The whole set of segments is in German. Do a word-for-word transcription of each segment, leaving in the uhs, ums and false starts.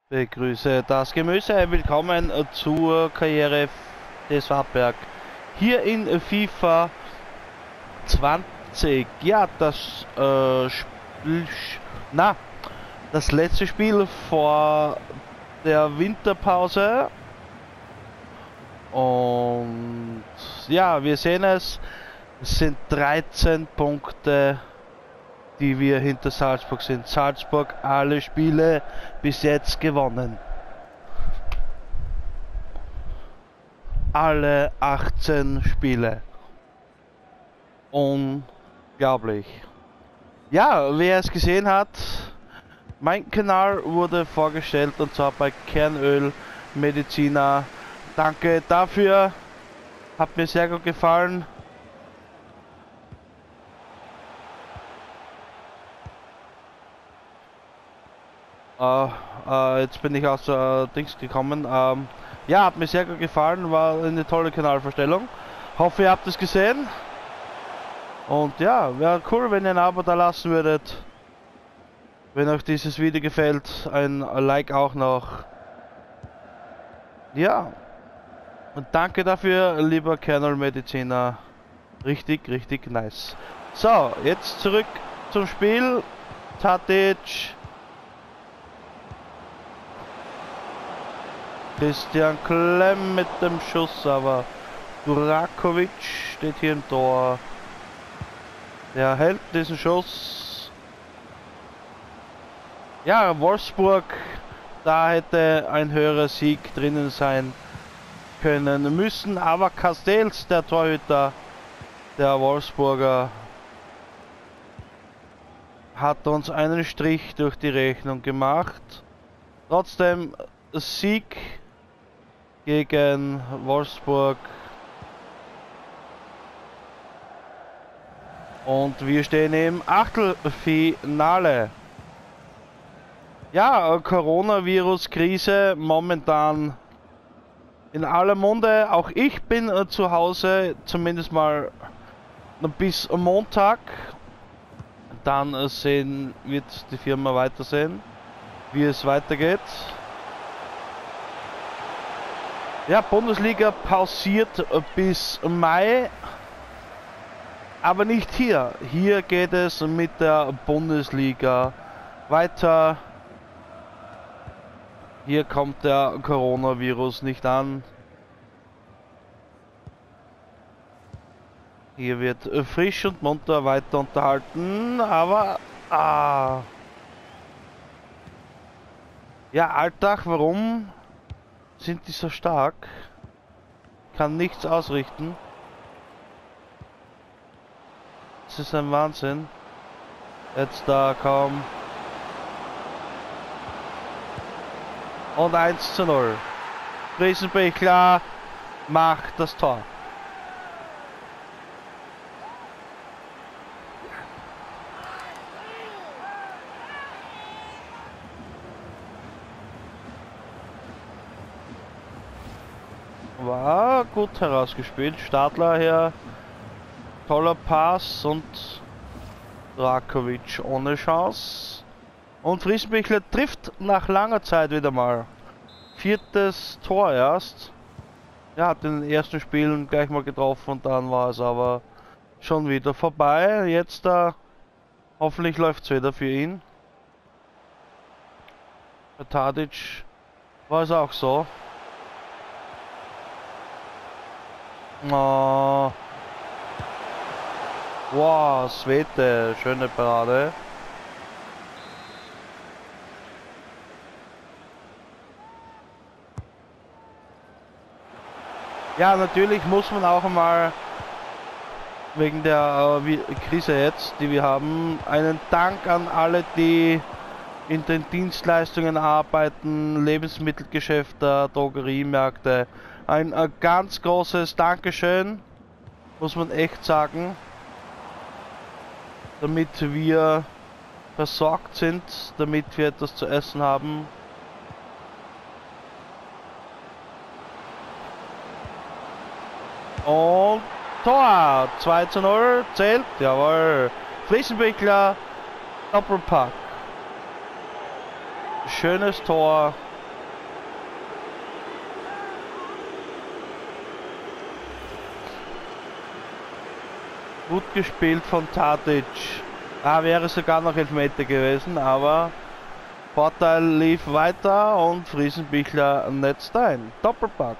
Begrüße das Gemüse, willkommen zur Karriere des Wartberg hier in FIFA zwanzig. Ja, das äh, Spiel, na, das letzte Spiel vor der Winterpause. Und ja, wir sehen es, es sind dreizehn Punkte, die wir hinter Salzburg sind. Salzburg alle Spiele bis jetzt gewonnen. Alle achtzehn Spiele. Unglaublich. Ja, wer es gesehen hat, mein Kanal wurde vorgestellt und zwar bei Kernöl Mediziner. Danke dafür. Hat mir sehr gut gefallen. Uh, uh, jetzt bin ich aus uh, Dings gekommen. Ähm, ja, hat mir sehr gut gefallen, war eine tolle Kanalvorstellung. Hoffe, ihr habt es gesehen. Und ja, wäre cool, wenn ihr ein Abo da lassen würdet. Wenn euch dieses Video gefällt, ein Like auch noch. Ja, und danke dafür, lieber Kernöl-Mediziner. Richtig, richtig nice. So, jetzt zurück zum Spiel. Tadic. Christian Klemm mit dem Schuss, aber Durakovic steht hier im Tor. Der hält diesen Schuss. Ja, Wolfsburg, da hätte ein höherer Sieg drinnen sein können müssen, aber Castells, der Torhüter der Wolfsburger, hat uns einen Strich durch die Rechnung gemacht. Trotzdem Sieg gegen Wolfsburg. Und wir stehen im Achtelfinale. Ja, Coronavirus-Krise momentan in aller Munde. Auch ich bin äh, zu Hause, zumindest mal bis Montag. Dann äh, sehen, wird die Firma weitersehen, wie es weitergeht. Ja, Bundesliga pausiert bis Mai, aber nicht hier. Hier geht es mit der Bundesliga weiter. Hier kommt der Coronavirus nicht an. Hier wird frisch und munter weiter unterhalten, aber ah. Ja, Alltag, warum sind die so stark? Kann nichts ausrichten. Das ist ein Wahnsinn. Jetzt da kaum. Und eins zu null. Riesenbechler macht das Tor. War gut herausgespielt. Stadler her. Toller Pass und Drakovic ohne Chance. Und Friesenbichler trifft nach langer Zeit wieder mal. Viertes Tor erst. Er hat in den ersten Spielen gleich mal getroffen und dann war es aber schon wieder vorbei. Jetzt da, hoffentlich läuft es wieder für ihn. Bei Tadic war es auch so. Oh. Wow, Svete, schöne Parade. Ja, natürlich muss man auch einmal wegen der äh, Krise jetzt, die wir haben, einen Dank an alle, die in den Dienstleistungen arbeiten, Lebensmittelgeschäfte, Drogeriemärkte. Ein äh, ganz großes Dankeschön, muss man echt sagen, damit wir versorgt sind, damit wir etwas zu essen haben. Und Tor, zwei zu null, zählt, jawohl. Friesenbichler, Doppelpack. Schönes Tor. Gut gespielt von Tadic. Ah, wäre sogar noch Elfmeter gewesen, aber Vorteil lief weiter und Friesenbichler netzt ein. Doppelpack.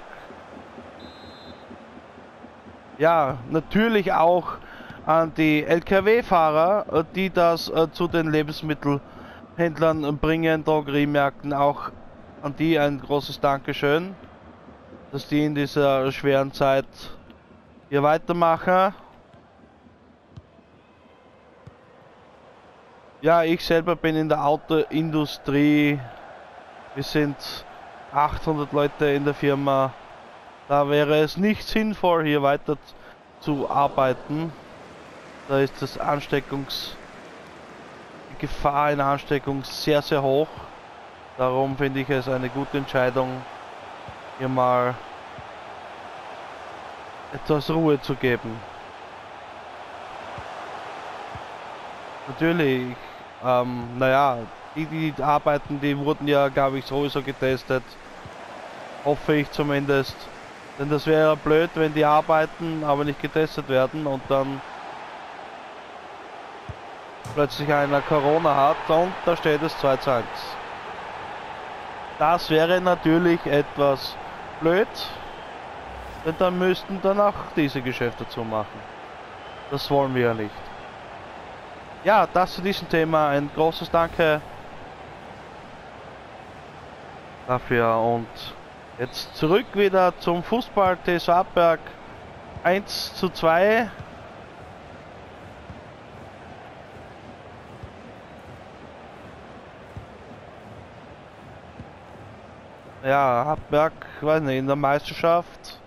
Ja, natürlich auch an die L K W-Fahrer, die das äh, zu den Lebensmittelhändlern bringen, Drogeriemärkten, auch an die ein großes Dankeschön, dass die in dieser schweren Zeit hier weitermachen. Ja, ich selber bin in der Autoindustrie. Wir sind achthundert Leute in der Firma. Da wäre es nicht sinnvoll, hier weiter zu arbeiten. Da ist das Ansteckungs... die Gefahr einer Ansteckung sehr, sehr hoch. Darum finde ich es eine gute Entscheidung, hier mal etwas Ruhe zu geben. Natürlich, ähm, naja, die, die arbeiten, die wurden ja, glaube ich, sowieso getestet. Hoffe ich zumindest. Denn das wäre ja blöd, wenn die arbeiten, aber nicht getestet werden und dann plötzlich einer Corona hat und da steht es zwei zu eins. Das wäre natürlich etwas blöd, denn dann müssten dann auch diese Geschäfte zumachen. Das wollen wir ja nicht. Ja, das zu diesem Thema. Ein großes Danke dafür und jetzt zurück wieder zum Fußball. T S V Abberg eins zu zwei. Ja, Abberg, weiß nicht, in der Meisterschaft.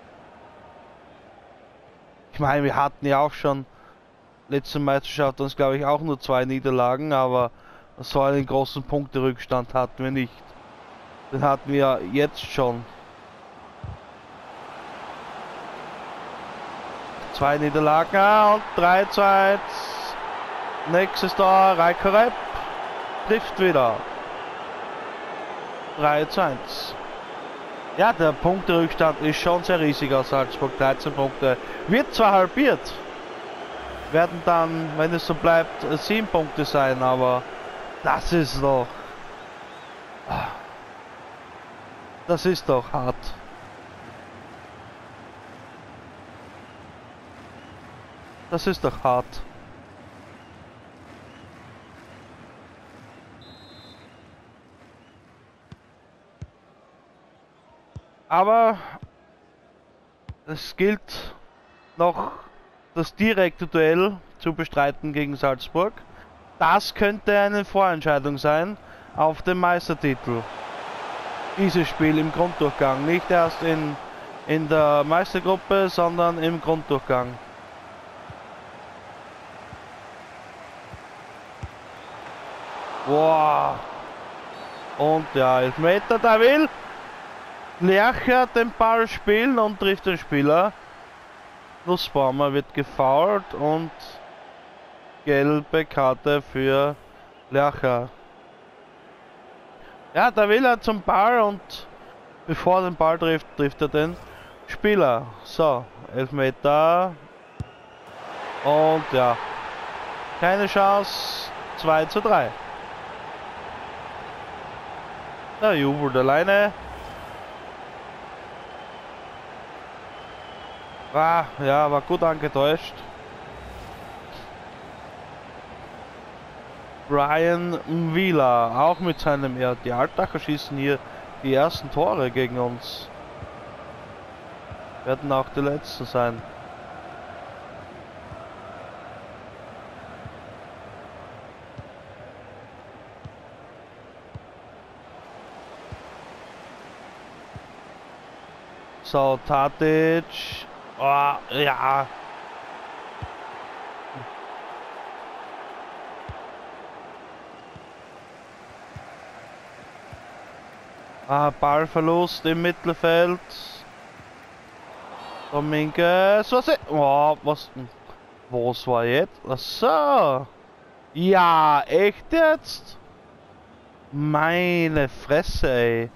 Ich meine, wir hatten ja auch schon letzte Meisterschaft uns, glaube ich, auch nur zwei Niederlagen, aber so einen großen Punkterückstand hatten wir nicht. Den hatten wir jetzt schon. Zwei Niederlagen und drei zu eins. Nächstes Tor, Reiko trifft wieder. drei zu eins. Ja, der Punkterückstand ist schon sehr riesig aus Salzburg. dreizehn Punkte. Wird zwar halbiert. Werden dann, wenn es so bleibt, sieben Punkte sein, aber das ist doch... Das ist doch hart. Das ist doch hart. Aber es gilt noch das direkte Duell zu bestreiten gegen Salzburg. Das könnte eine Vorentscheidung sein auf den Meistertitel. Dieses Spiel im Grunddurchgang, nicht erst in, in der Meistergruppe, sondern im Grunddurchgang. Boah. Und ja, Elfmeter, da will Lercher den Ball spielen und trifft den Spieler. Nussbaumer wird gefoult und gelbe Karte für Lercher. Ja, da will er zum Ball und bevor er den Ball trifft, trifft er den Spieler. So, Elfmeter. Und ja, keine Chance. zwei zu drei. Der jubelt alleine. Ah, ja, war gut angetäuscht. Brian Wheeler, auch mit seinem, ja, die Altacher schießen hier die ersten Tore gegen uns. Werden auch die letzten sein. So, Tadic. Oh, ja. Ah, Ballverlust im Mittelfeld. Dominguez. Was ist? Oh, was? Was war jetzt? Ach so. Ja, echt jetzt? Meine Fresse, ey.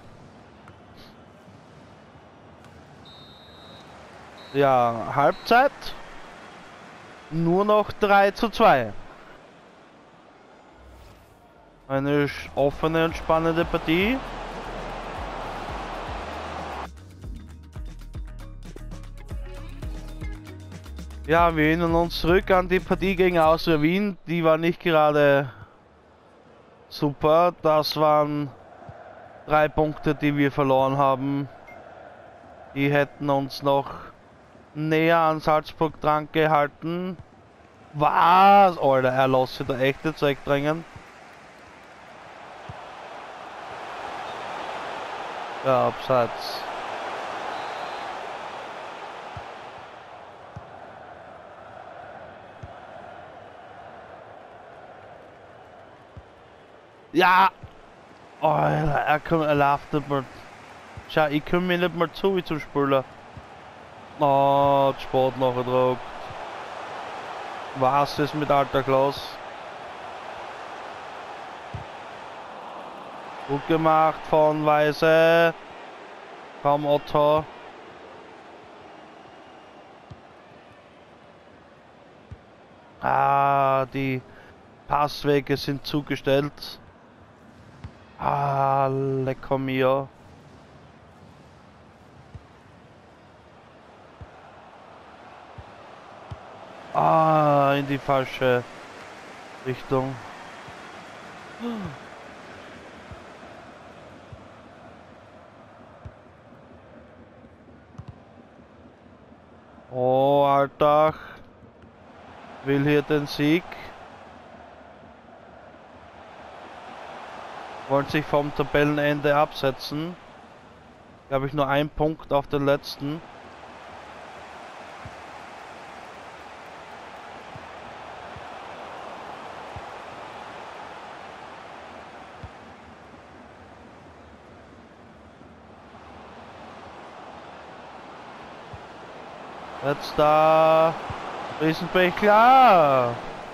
Ja, Halbzeit. nur noch drei zu zwei. Eine offene und spannende Partie. Ja, wir erinnern uns zurück an die Partie gegen Austria Wien. Die war nicht gerade super. Das waren drei Punkte, die wir verloren haben. Die hätten uns noch näher an Salzburg dran gehalten. Was? Alter, er lässt sich da echt jetzt wegdrängen. Ja, abseits. Ja! Alter, er kommt, er läuft nicht mehr. Schau, ich komme mir nicht mal zu wie zum Spieler. Oh, Sport nachgedruckt. Was ist mit alter Klaus? Gut gemacht von Weise. Vom Otto. Ah, die Passwege sind zugestellt. Ah, lecker mir. Ah, in die falsche Richtung. Oh, Alltag will hier den Sieg. Wollen sich vom Tabellenende absetzen. Glaube ich nur ein Punkt auf den letzten. Jetzt da Riesenpech, klar.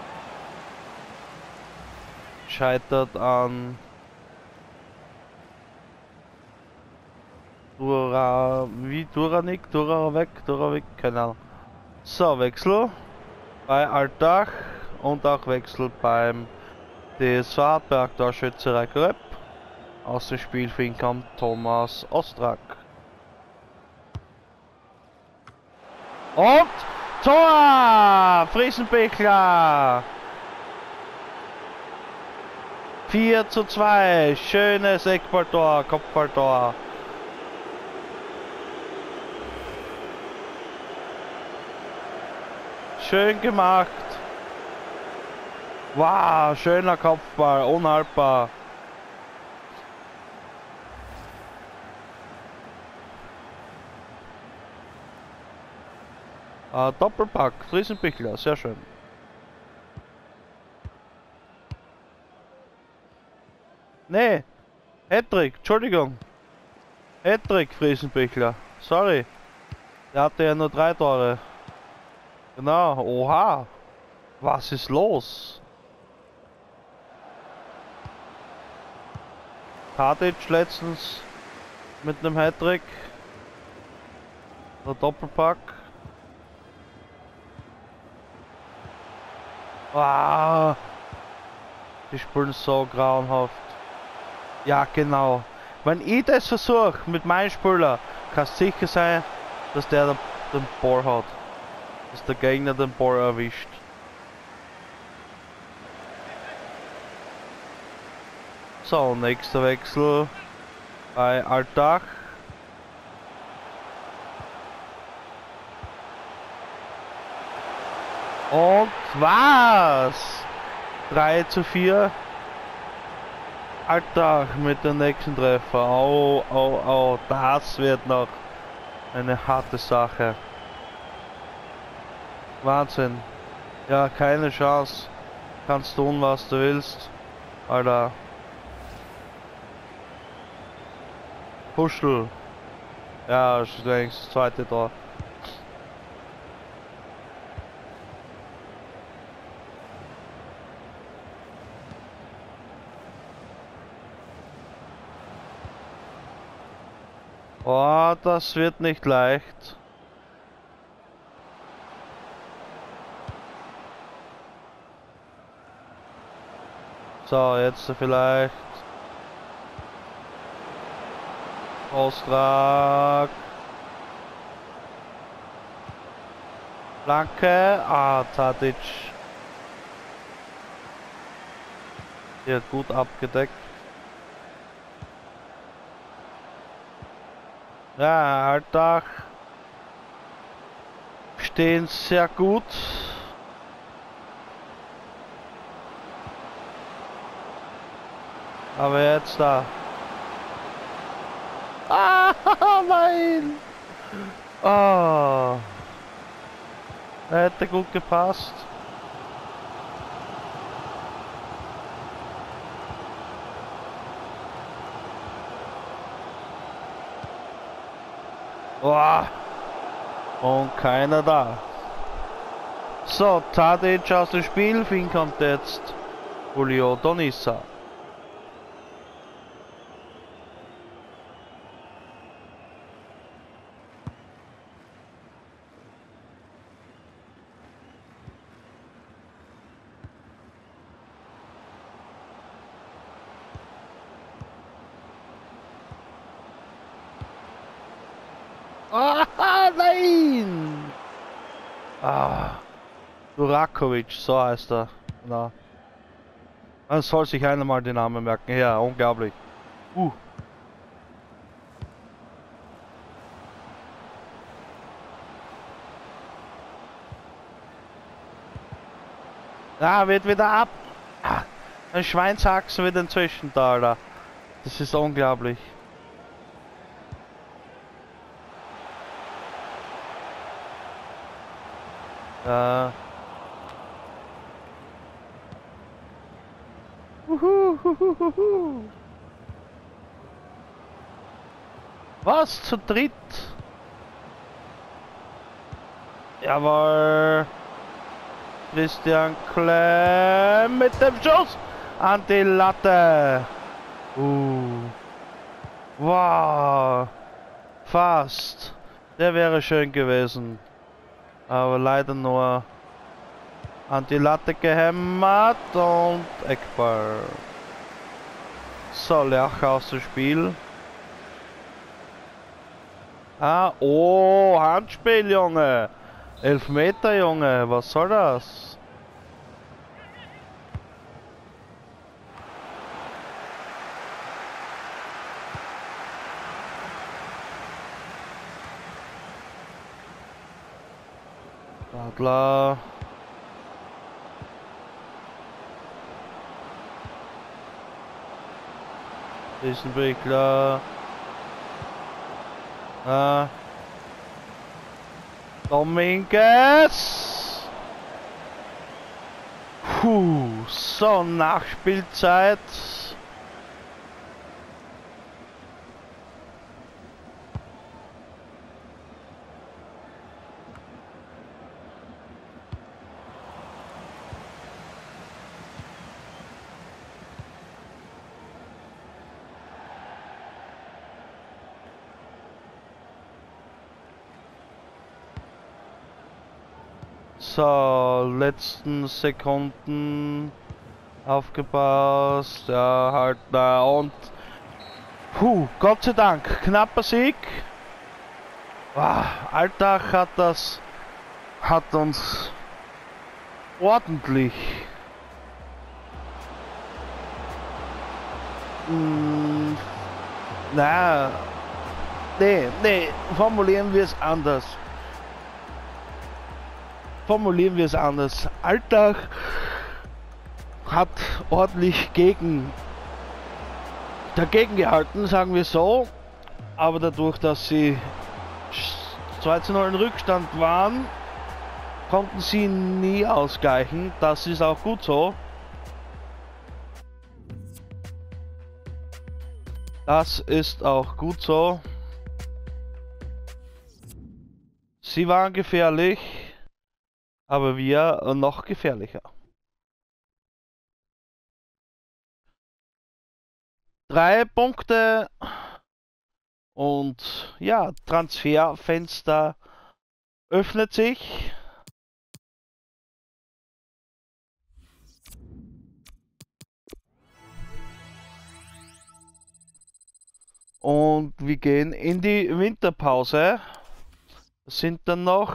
Scheitert an Dura, wie Duranik, Dura weg, Dura weg, keine Ahnung. So, Wechsel bei Altach und auch Wechsel beim D S V Hartberg, Torschütze Reiko Repp. Aus dem Spiel für ihn kommt Thomas Ostrak. Und Tor! Friesenbechler! vier zu zwei. Schönes Eckballtor, Kopfballtor. Schön gemacht. Wow, schöner Kopfball, unhaltbar. Uh, Doppelpack, Friesenbichler, sehr schön. Nee, Hattrick, Entschuldigung. Hattrick, Friesenbichler, sorry. Der hatte ja nur drei Tore. Genau, oha. Was ist los? Tadic letztens mit einem Hattrick. Der Doppelpack. Wow. Die spielen so grauenhaft. Ja, genau. Wenn ich das versuche mit meinem Spieler, kann es sicher sein, dass der den, den Ball hat. Dass der Gegner den Ball erwischt. So, nächster Wechsel bei Altach. Und was? drei zu vier. Altach mit dem nächsten Treffer. Oh, oh, oh, das wird noch eine harte Sache. Wahnsinn. Ja, keine Chance. Kannst tun, was du willst. Alter. Puschel. Ja, ist längst das zweite Tor. Oh, das wird nicht leicht. So, jetzt vielleicht. Austrag. Flanke. Ah, Tadic. Hier gut abgedeckt. Ja, Alltag. Stehen sehr gut. Aber jetzt da. Ah, nein! Oh. Hätte gut gepasst. Oh. Und keiner da. So, Tadic aus dem Spiel. Für ihn kommt jetzt Julio Donisa. Ah, nein! Ah, Durakovic, so heißt er. Na. Man soll sich einmal den Namen merken. Ja, unglaublich. Uh. Ja, wird wieder ab. Ah, ein Schweinshaxen wird inzwischen da, Alter. Das ist unglaublich. Ja. Uhuhuhuhu. Was? Zu dritt? Jawohl. Christian Klemm mit dem Schuss an die Latte. Uh. Wow. Fast. Der wäre schön gewesen. Aber leider nur an die Latte gehämmert und Eckball. So, Lerch aus dem Spiel. Ah, oh, Handspiel, Junge. Elfmeter, Junge, was soll das? Adler. Riesenwickler. Ah. Dominguez. Puh, so Nachspielzeit. So, letzten Sekunden aufgepasst, ja halt, na und puh, Gott sei Dank, knapper Sieg. Wow, Alltag hat das, hat uns ordentlich hm, na, nee, nee, formulieren wir es anders. Formulieren wir es anders. Alltag hat ordentlich gegen dagegen gehalten, sagen wir so, aber dadurch, dass sie zwei zu null in Rückstand waren, konnten sie nie ausgleichen. Das ist auch gut so. Das ist auch gut so. Sie waren gefährlich, aber wir noch gefährlicher. Drei Punkte und ja, Transferfenster öffnet sich. Und wir gehen in die Winterpause. Es sind dann noch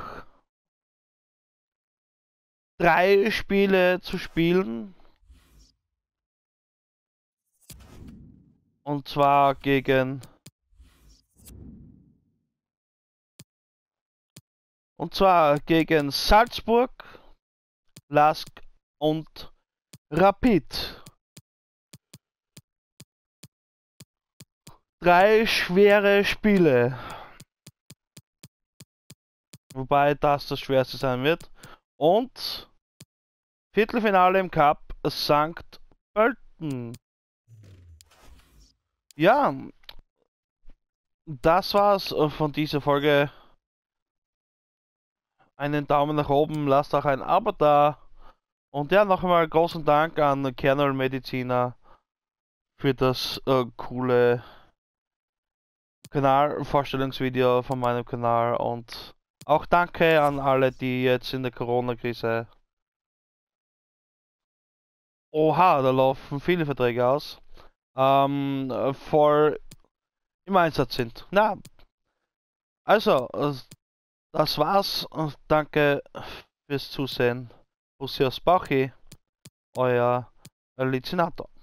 drei Spiele zu spielen. Und zwar gegen und zwar gegen Salzburg, Lask und Rapid. Drei schwere Spiele. Wobei das das schwerste sein wird. Und Viertelfinale im Cup Sankt Pölten. Ja, das war's von dieser Folge. Einen Daumen nach oben, lasst auch ein Abo da. Und ja, noch einmal großen Dank an Kernel Mediziner für das äh, coole Kanalvorstellungsvideo von meinem Kanal. Und auch danke an alle, die jetzt in der Corona-Krise... Oha, da laufen viele Verträge aus. Ähm, voll im Einsatz sind. Na, also, das war's. Danke fürs Zusehen. Bussi aus Bauchi, euer Lizinator.